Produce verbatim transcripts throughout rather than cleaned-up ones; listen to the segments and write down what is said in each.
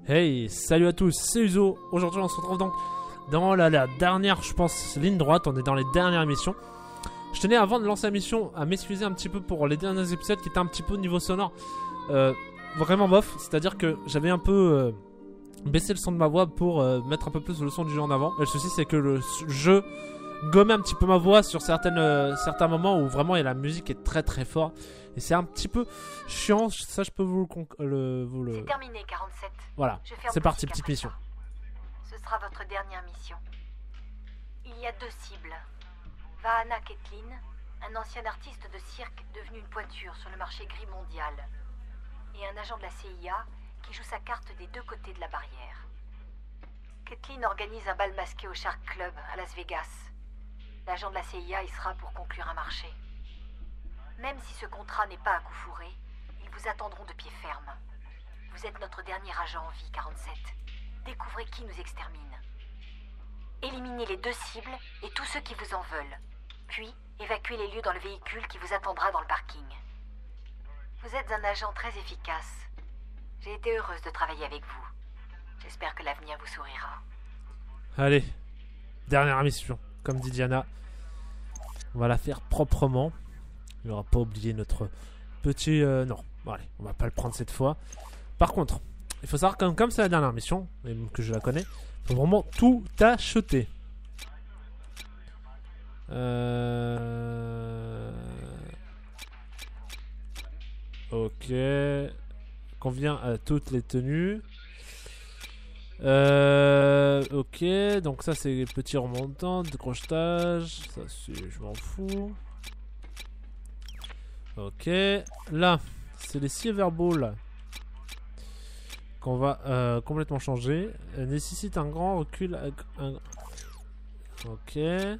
Hey, salut à tous, c'est Uzo. Aujourd'hui on se retrouve donc dans la, la dernière, je pense, ligne droite. On est dans les dernières missions. Je tenais avant de lancer la mission à m'excuser un petit peu pour les derniers épisodes qui étaient un petit peu au niveau sonore euh, vraiment bof. C'est à dire que j'avais un peu euh, baissé le son de ma voix pour euh, mettre un peu plus le son du jeu en avant. Et le souci c'est que le jeu gommait un petit peu ma voix sur certaines, euh, certains moments où vraiment et la musique est très très fort. Et c'est un petit peu chiant, ça je peux vous le... le, vous le... C'est terminé, quarante-sept. Voilà, c'est parti, petite mission. Ce sera votre dernière mission. Il y a deux cibles. Vahana Ketlin, un ancien artiste de cirque devenu une pointure sur le marché gris mondial. Et un agent de la C I A qui joue sa carte des deux côtés de la barrière. Ketlin organise un bal masqué au Shark Club à Las Vegas. L'agent de la C I A y sera pour conclure un marché. Même si ce contrat n'est pas à coup fourré, ils vous attendront de pied ferme. Vous êtes notre dernier agent en vie, quarante-sept. Découvrez qui nous extermine. Éliminez les deux cibles et tous ceux qui vous en veulent. Puis, évacuez les lieux dans le véhicule qui vous attendra dans le parking. Vous êtes un agent très efficace. J'ai été heureuse de travailler avec vous. J'espère que l'avenir vous sourira. Allez, dernière mission, comme dit Diana. On va la faire proprement. Il n'aura pas oublié notre petit... Euh, non, bon, allez, on va pas le prendre cette fois. Par contre, il faut savoir que comme, comme c'est la dernière mission, et que je la connais, il faut vraiment tout acheter. Euh... Ok. Convient à toutes les tenues. Euh... Ok, donc ça c'est petit remontant, décrochetage. Ça c'est... je m'en fous. Ok, là, c'est les Silver Balls qu'on va euh, complètement changer. Elle nécessite un grand recul. Un... Ok.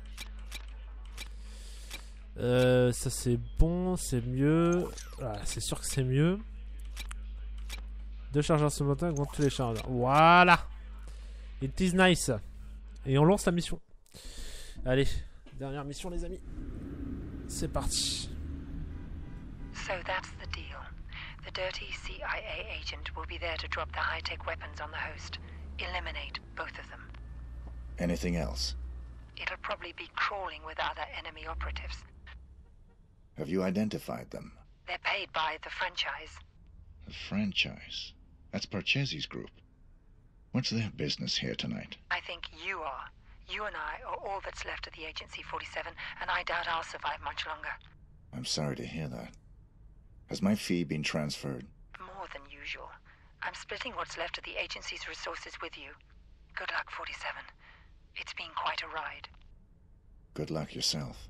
Euh, ça c'est bon, c'est mieux. Voilà, c'est sûr que c'est mieux. Deux chargeurs simultanés contre tous les chargeurs. Voilà. It is nice. Et on lance la mission. Allez, dernière mission les amis. C'est parti. So that's the deal. The dirty C I A agent will be there to drop the high-tech weapons on the host. Eliminate both of them. Anything else? It'll probably be crawling with other enemy operatives. Have you identified them? They're paid by the franchise. The franchise? That's Parcheesi's group. What's their business here tonight? I think you are. You and I are all that's left of the Agency forty-seven, and I doubt I'll survive much longer. I'm sorry to hear that. Has my fee been transferred? More than usual. I'm splitting what's left of the agency's resources with you. Good luck, forty-seven. It's been quite a ride. Good luck yourself.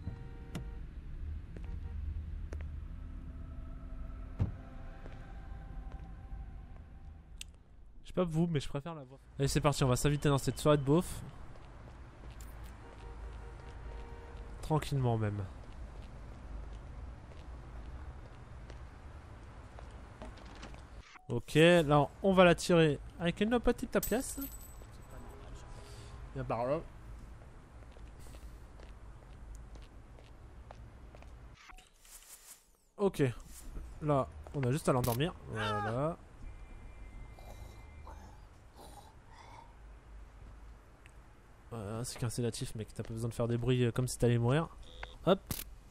Je sais pas vous, mais je préfère la voix. Allez, c'est parti, on va s'inviter dans cette soirée de beauf. Tranquillement même. Ok, là on va la tirer avec une petite pièce. Viens par là. Ok, là on a juste à l'endormir. Voilà. Voilà, c'est qu'un sédatif mec, t'as pas besoin de faire des bruits comme si t'allais mourir. Hop.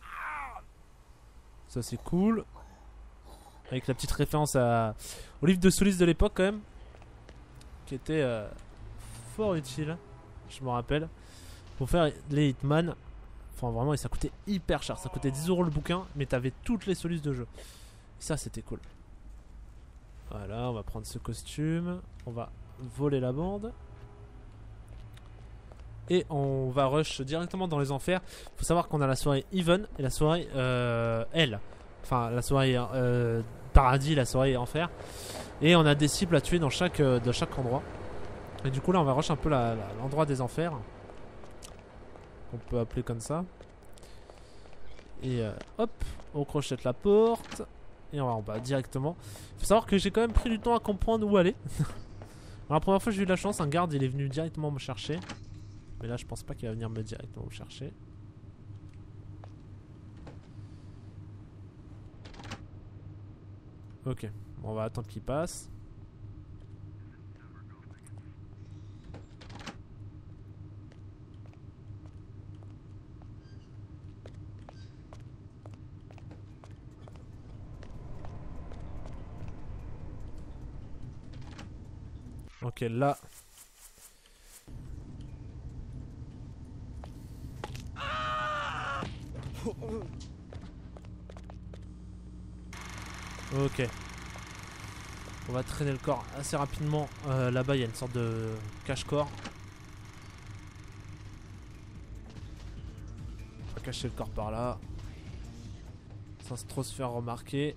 Ça c'est cool. Avec la petite référence à... au livre de Solis de l'époque quand même. Qui était euh, fort utile. Je me rappelle. Pour faire les Hitman. Enfin vraiment ça coûtait hyper cher. Ça coûtait dix euros le bouquin. Mais t'avais toutes les Solis de jeu. Et ça c'était cool. Voilà, on va prendre ce costume. On va voler la bande. Et on va rush directement dans les enfers. Faut savoir qu'on a la soirée Even et la soirée euh, Hell. Enfin la soirée euh, paradis, la soirée enfer. Et on a des cibles à tuer dans chaque, euh, dans chaque endroit. Et du coup là on va rush un peu la, la, l'endroit des enfers. On peut appeler comme ça. Et euh, hop, on crochette la porte. Et on va en bas directement. Faut savoir que j'ai quand même pris du temps à comprendre où aller. Alors, la première fois j'ai eu de la chance, un garde il est venu directement me chercher. Mais là je pense pas qu'il va venir me directement me chercher. Ok, bon, on va attendre qu'il passe. Ok, là. Ok. On va traîner le corps assez rapidement. Euh, Là-bas, il y a une sorte de cache-corps. On va cacher le corps par là. Sans trop se faire remarquer.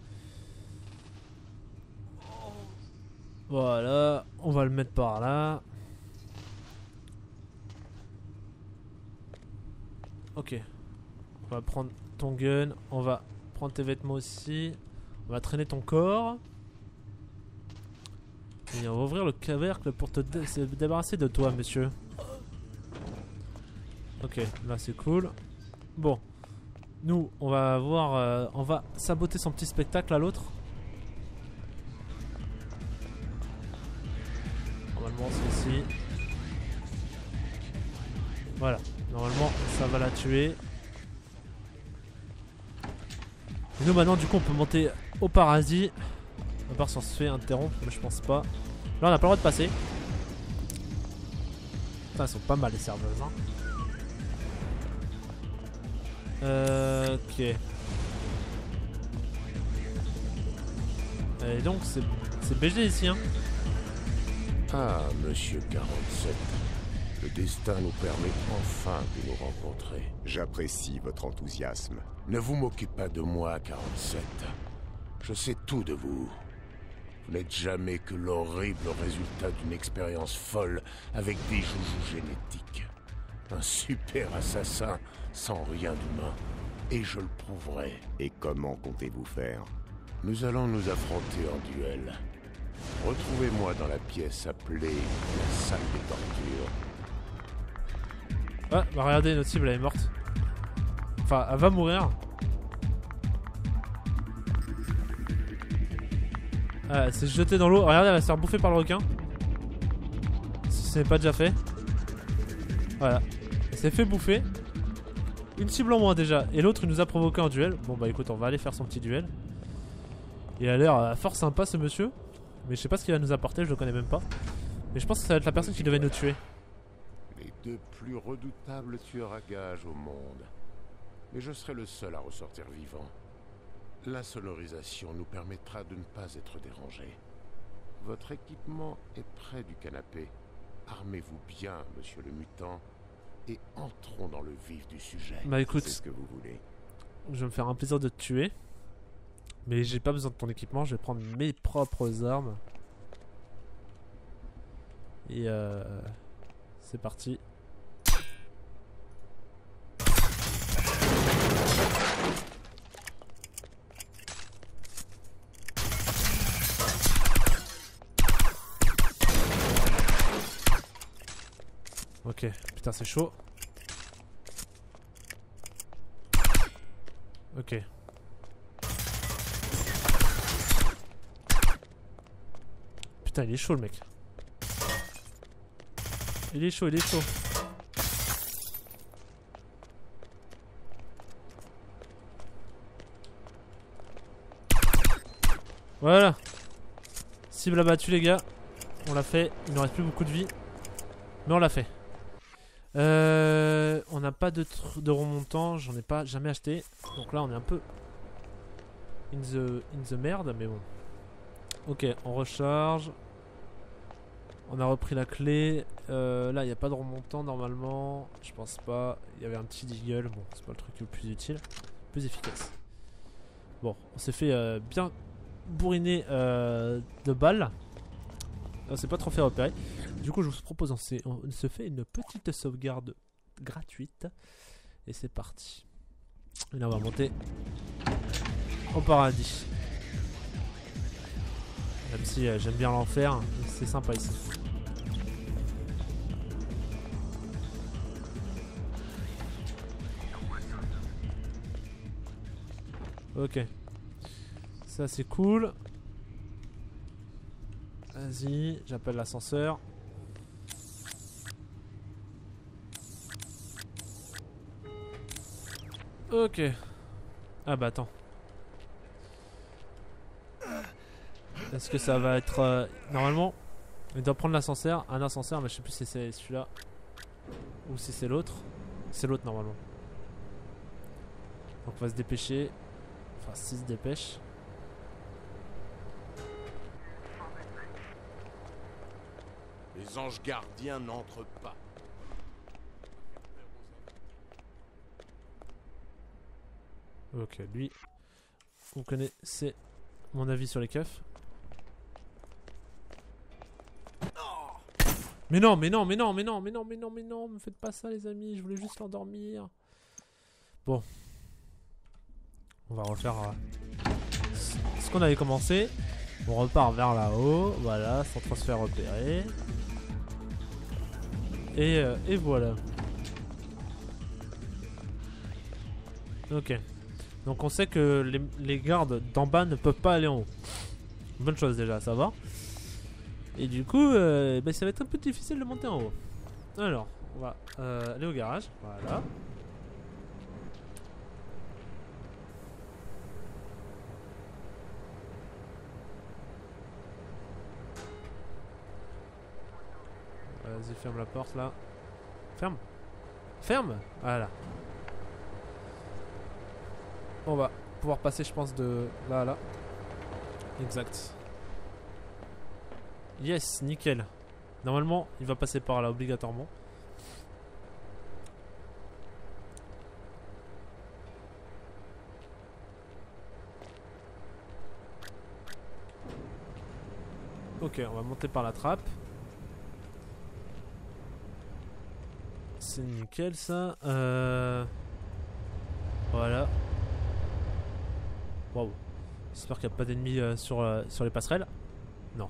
Voilà. On va le mettre par là. Ok. On va prendre ton gun. On va prendre tes vêtements aussi. On va traîner ton corps. Et on va ouvrir le couvercle pour te dé se débarrasser de toi, monsieur. Ok, là c'est cool. Bon. Nous, on va voir... Euh, on va saboter son petit spectacle à l'autre. Normalement c'est ici. Voilà. Normalement ça va la tuer. Et nous maintenant du coup on peut monter au paradis. À part si on se fait interrompre, mais je pense pas. Là on n'a pas le droit de passer. Putain, elles sont pas mal les serveuses hein. Euh, ok. Et donc c'est c'est B G ici hein. Ah, monsieur quarante-sept. Le destin nous permet enfin de nous rencontrer. J'apprécie votre enthousiasme. Ne vous moquez pas de moi, quarante-sept. Je sais tout de vous. Vous n'êtes jamais que l'horrible résultat d'une expérience folle avec des joujoux génétiques. Un super assassin sans rien d'humain. Et je le prouverai. Et comment comptez-vous faire? Nous allons nous affronter en duel. Retrouvez-moi dans la pièce appelée la salle des tortures. Ah, bah regardez, notre cible elle est morte. Enfin, elle va mourir. Ah, elle s'est jetée dans l'eau. Regardez, elle va se faire bouffer par le requin. Si ce n'est pas déjà fait. Voilà. Elle s'est fait bouffer. Une cible en moins déjà. Et l'autre il nous a provoqué un duel. Bon bah écoute, on va aller faire son petit duel. Il a l'air euh, fort sympa ce monsieur. Mais je sais pas ce qu'il va nous apporter, je le connais même pas. Mais je pense que ça va être la personne qui devait nous tuer. Les deux plus redoutables tueurs à gages au monde. Mais je serai le seul à ressortir vivant. L'insonorisation nous permettra de ne pas être dérangés. Votre équipement est près du canapé. Armez-vous bien, monsieur le mutant, et entrons dans le vif du sujet. Bah écoute, C'est ce que vous voulez. je vais me faire un plaisir de te tuer. Mais j'ai pas besoin de ton équipement, je vais prendre mes propres armes. Et euh... c'est parti. Ok, putain c'est chaud. Ok. Putain il est chaud le mec. Il est chaud, il est chaud. Voilà. Cible abattue les gars. On l'a fait. Il nous reste plus beaucoup de vie. Mais on l'a fait. Euh, on n'a pas de, de remontant. J'en ai pas jamais acheté. Donc là on est un peu in the, in the merde. Mais bon. Ok, on recharge. On a repris la clé. Euh, là il n'y a pas de remontant normalement. Je pense pas. Il y avait un petit deagle. Bon c'est pas le truc le plus utile. Plus efficace. Bon on s'est fait euh, bien bourriner euh, de balles. On s'est pas trop fait repérer. Du coup je vous propose on, on se fait une petite sauvegarde gratuite. Et c'est parti. Et là on va monter au paradis. Même si euh, j'aime bien l'enfer, c'est sympa ici. Ok. Ça c'est cool. Vas-y, j'appelle l'ascenseur. Ok. Ah bah attends. Est-ce que ça va être... Euh, normalement, Il doit prendre l'ascenseur, un ascenseur, mais je sais plus si c'est celui-là ou si c'est l'autre. C'est l'autre normalement. Donc on va se dépêcher. Enfin, s'il se dépêche. Les anges gardiens n'entrent pas. Ok, lui, vous connaissez mon avis sur les keufs. Mais non, mais non, mais non, mais non, mais non, mais non, mais non, me faites pas ça les amis, je voulais juste l'endormir. Bon. On va refaire euh, ce qu'on avait commencé. On repart vers là-haut, voilà, sans trop se faire repérer. Et, euh, et voilà. Ok. Donc on sait que les, les gardes d'en bas ne peuvent pas aller en haut. Bonne chose déjà, ça va. Et du coup, euh, bah, ça va être un peu difficile de monter en haut. Alors, on va euh, aller au garage. Voilà. Vas-y, ferme la porte là. Ferme. Ferme. Voilà. On va pouvoir passer, je pense, de là à là. Exact. Yes, nickel. Normalement, il va passer par là, obligatoirement. Ok, on va monter par la trappe. C'est nickel ça. Euh... Voilà. Waouh. J'espère qu'il n'y a pas d'ennemis euh, sur, euh, sur les passerelles. Non.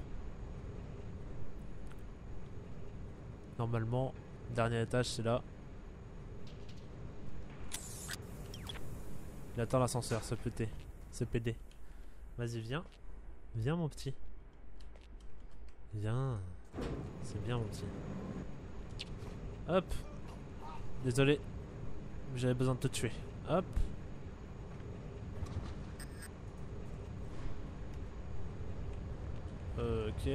Normalement, dernier étage c'est là. Il attend l'ascenseur, ce petit. Ce P D. Vas-y, viens. Viens mon petit. Viens. C'est bien mon petit. Hop. Désolé. J'avais besoin de te tuer. Hop. Ok.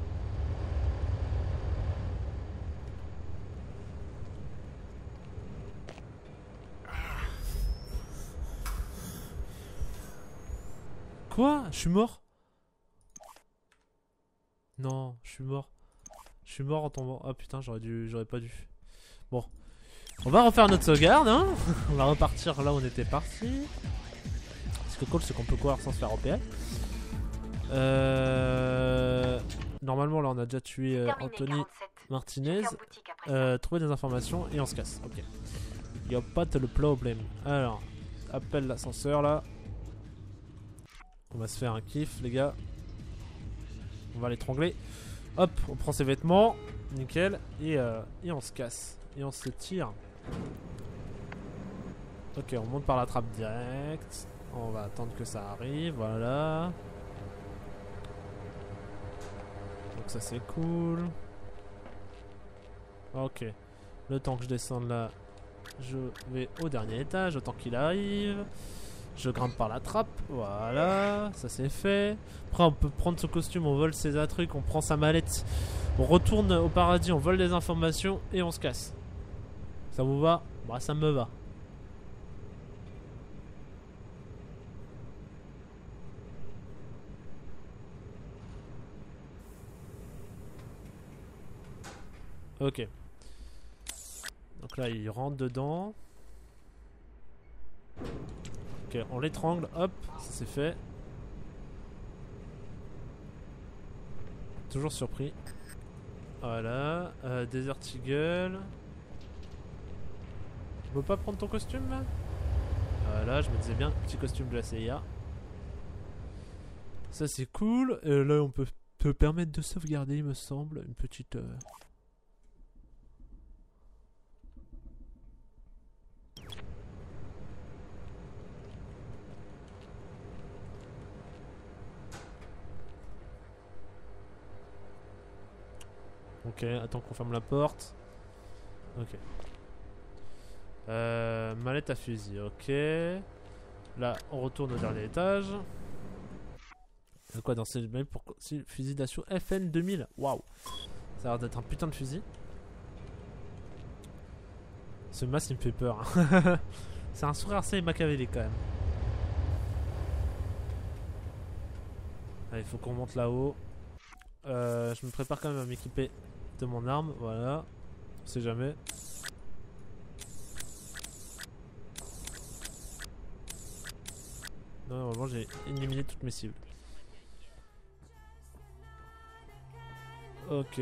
Quoi? Je suis mort? Non, je suis mort. Je suis mort en tombant. Ah putain, j'aurais dû, j'aurais pas dû. Bon, on va refaire notre sauvegarde, hein. On va repartir là où on était parti. Ce qui est cool, c'est qu'on peut courir sans se faire repérer. Euh... Normalement, là, on a déjà tué euh, Anthony Martinez. Euh, trouver des informations et on se casse. Ok. Y'a pas de le problème. Alors, appelle l'ascenseur là. On va se faire un kiff, les gars. On va l'étrangler. Hop, on prend ses vêtements. Nickel. Et, euh, et on se casse. Et on se tire. Ok, on monte par la trappe direct. On va attendre que ça arrive. Voilà. Donc ça c'est cool. Ok. Le temps que je descende là, je vais au dernier étage. Autant qu'il arrive. Je grimpe par la trappe. Voilà. Ça c'est fait. Après on peut prendre ce costume. On vole ses trucs. On prend sa mallette. On retourne au paradis. On vole des informations. Et on se casse. Ça vous va? Bah ça me va. Ok. Donc là, il rentre dedans. Ok, on l'étrangle. Hop, ça c'est fait. Toujours surpris. Voilà. Euh, Desert Eagle. Tu veux pas prendre ton costume là? Voilà, je me disais bien. Petit costume de la C I A. Ça c'est cool. Et là, on peut te permettre de sauvegarder, il me semble. Une petite... Euh... Ok, attends qu'on ferme la porte. Ok. Euh, mallette à fusil, ok. Là, on retourne au dernier étage. De quoi dans ces même pour si, fusil d'assaut F N deux mille. Waouh. Ça a l'air d'être un putain de fusil. Ce masque il me fait peur. Hein. C'est un sourire assez machiavélique quand même. Allez, il faut qu'on monte là-haut. Euh, je me prépare quand même à m'équiper de mon arme. Voilà. On sait jamais. Non, normalement j'ai éliminé toutes mes cibles. Ok.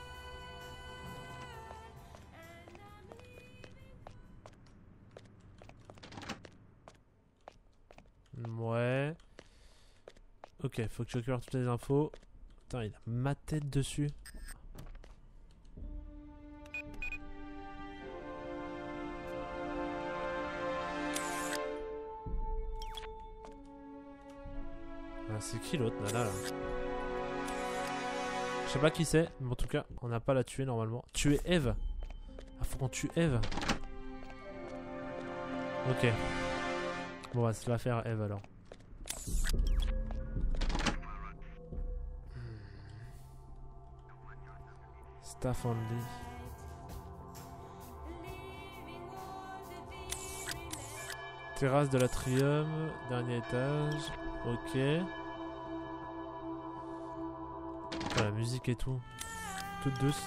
Ouais. Ok, faut que je récupère toutes les infos. Putain, il a ma tête dessus. Ah, c'est qui l'autre nana là? Je sais pas qui c'est, mais en tout cas, on n'a pas la tuer normalement. Tuer Eve. Ah, faut qu'on tue Eve. Ok. Bon, on va se la faire Eve alors. Staff only. Terrasse de l'atrium, dernier étage. Ok. Oh, la musique et tout. Toute douce.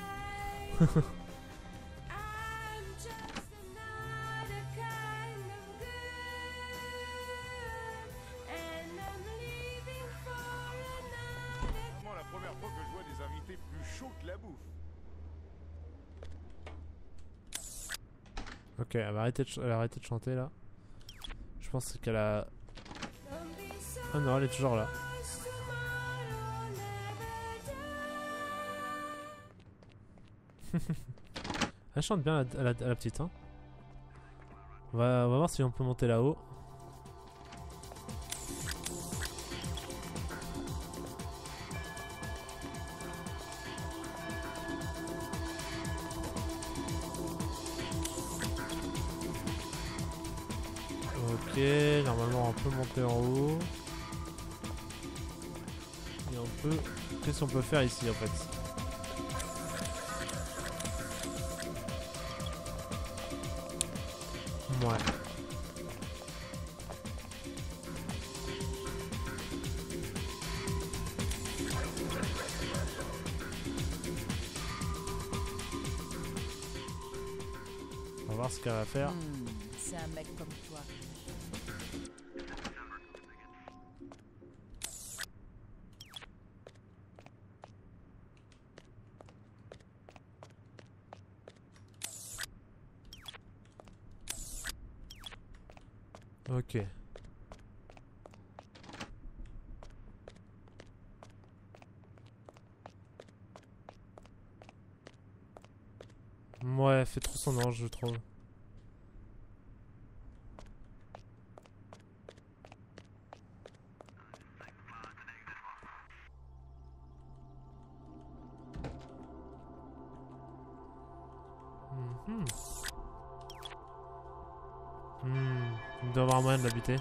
La première fois que je vois des invités plus chauds que la bouffe. Ok, elle va arrêter de, elle a arrêté de chanter là. Je pense qu'elle a... Ah non, elle est toujours là. Elle chante bien à la, la, la petite hein. On va, on va voir si on peut monter là-haut. Ok, normalement on peut monter en haut. Et on peut... Qu'est-ce qu'on peut faire ici en fait? Ouais. On va voir ce qu'elle va faire. Mmh, c'est un mec comme toi. Ok. Ouais, elle fait trop son ange, je trouve. Mm-hmm. Hmm, il doit avoir moyen de la buter.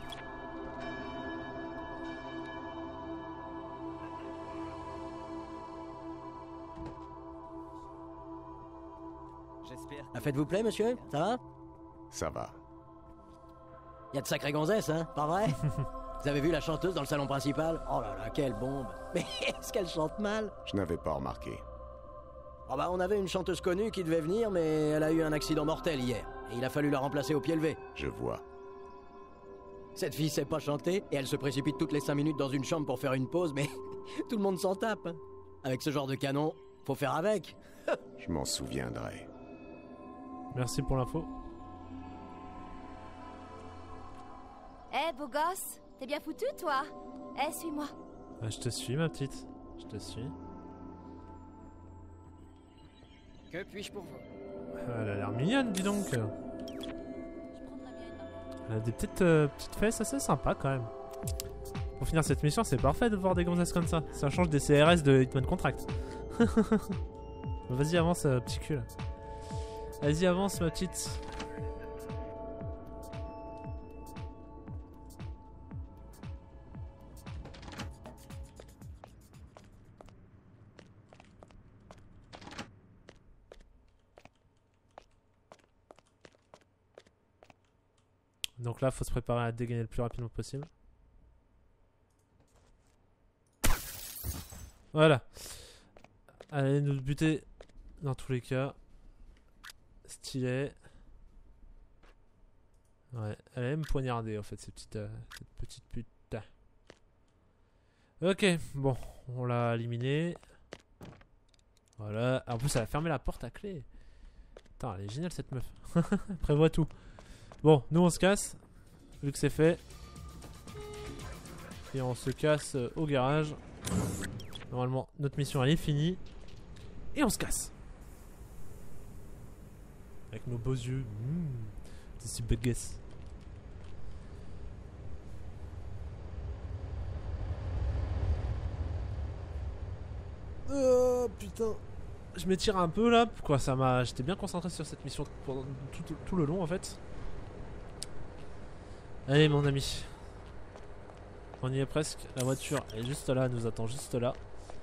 Ah, faites-vous plaît, monsieur? Ça va? Ça va. Y a de sacrées gonzesses, hein? Pas vrai? Vous avez vu la chanteuse dans le salon principal? Oh là là, quelle bombe! Mais est-ce qu'elle chante mal? Je n'avais pas remarqué. Oh bah, on avait une chanteuse connue qui devait venir, mais elle a eu un accident mortel hier. Et il a fallu la remplacer au pied levé. Je vois. Cette fille sait pas chanter, et elle se précipite toutes les cinq minutes dans une chambre pour faire une pause, mais tout le monde s'en tape. Hein. Avec ce genre de canon, faut faire avec. Je m'en souviendrai. Merci pour l'info. Eh, hey, beau gosse, t'es bien foutu, toi? Eh, hey, suis-moi. Ah, je te suis, ma petite. Je te suis. Que puis-je pour vous? Elle a l'air mignonne, dis donc. Elle a des petites, euh, petites fesses assez sympas quand même. Pour finir cette mission, c'est parfait de voir des gonzesses comme ça. Ça change des C R S de Hitman Contract. Vas-y, avance, euh, petit cul. Vas-y, avance, ma petite. Donc là, faut se préparer à dégainer le plus rapidement possible. Voilà. Allez, nous buter dans tous les cas. Stylé. Ouais, elle aime poignarder en fait, ces petites, euh, cette petite pute. Ok, bon, on l'a éliminé. Voilà. En plus, elle a fermé la porte à clé. Putain, elle est géniale cette meuf. Prévoit tout. Bon, nous on se casse. Vu que c'est fait. Et on se casse euh, au garage. Normalement, notre mission elle est finie. Et on se casse. Avec nos beaux yeux. Mmh. C'est si buggess. Oh putain. Je m'étire un peu là. Quoi, ça m'a. J'étais bien concentré sur cette mission pendant tout, tout, tout le long en fait. Allez mon ami. On y est presque. La voiture est juste là, elle nous attend juste là.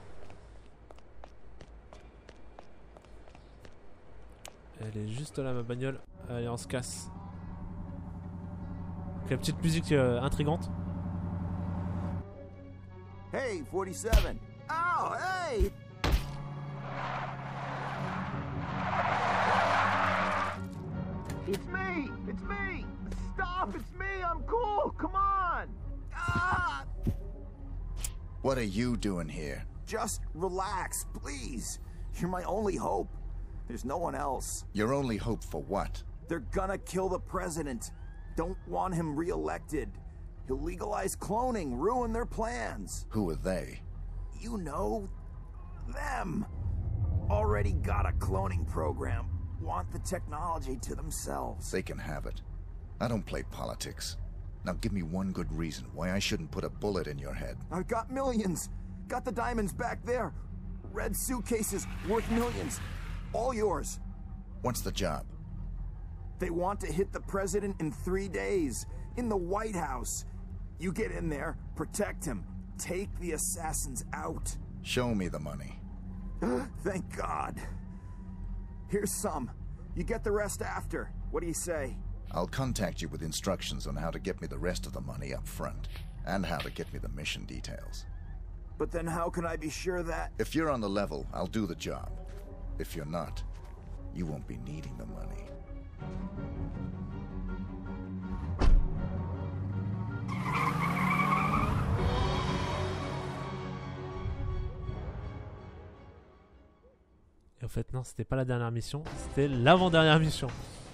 Elle est juste là ma bagnole. Allez on se casse. Avec la petite musique euh, intrigante. Hey forty-seven. Oh hey. It's me! It's me! Stop! It's me! I'm cool! Come on! Ah! What are you doing here? Just relax, please. You're my only hope. There's no one else. Your only hope for what? They're gonna kill the president. Don't want him re-elected. He'll legalize cloning, ruin their plans. Who are they? You know, them. Already got a cloning program. Want the technology to themselves. They can have it. I don't play politics. Now give me one good reason why I shouldn't put a bullet in your head. I've got millions. Got the diamonds back there. Red suitcases worth millions. All yours. What's the job? They want to hit the president in three days. In the White House. You get in there, protect him. Take the assassins out. Show me the money. Thank God. Here's some. You get the rest after. What do you say? I'll contact you with instructions on how to get me the rest of the money up front. And how to get me the mission details. But then how can I be sure that... If you're on the level, I'll do the job. If you're not, you won't be needing the money. Et en fait non, c'était pas la dernière mission, c'était l'avant-dernière mission.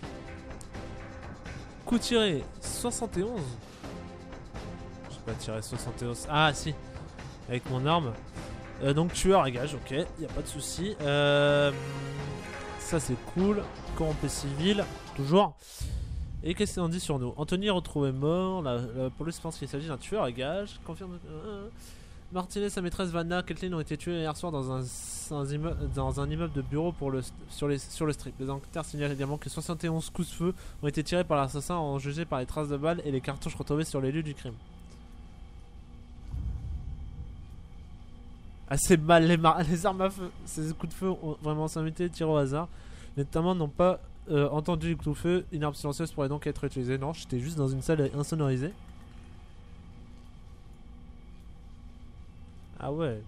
Coup tiré soixante et onze. Je sais pas tirer soixante et onze. Ah si, avec mon arme. Euh, donc tueur à gage, ok, y a pas de souci. Euh, ça c'est cool. Corrompé civil, toujours. Et qu'est-ce qu'on dit sur nous? Anthony retrouvé mort. La, la police pense qu'il s'agit d'un tueur à gage. Confirme. Euh, Martinez, sa maîtresse Vanna, Kathleen ont été tués hier soir dans un, un immeuble, dans un immeuble de bureau pour le, sur, les, sur le strip. Les enquêteurs signalent également que soixante et onze coups de feu ont été tirés par l'assassin, en jugé par les traces de balles et les cartouches retrouvées sur les lieux du crime. Assez mal les, les armes à feu. Ces coups de feu ont vraiment été tirés au hasard. Les témoins n'ont pas euh, entendu les coups de feu. Une arme silencieuse pourrait donc être utilisée. Non, j'étais juste dans une salle insonorisée. Ah ouais.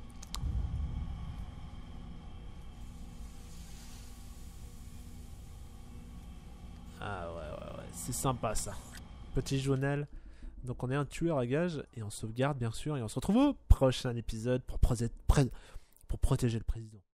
Ah ouais, ouais, ouais. C'est sympa ça. Petit journal. Donc on est un tueur à gages et on sauvegarde bien sûr. Et on se retrouve au prochain épisode pour, pour protéger le président.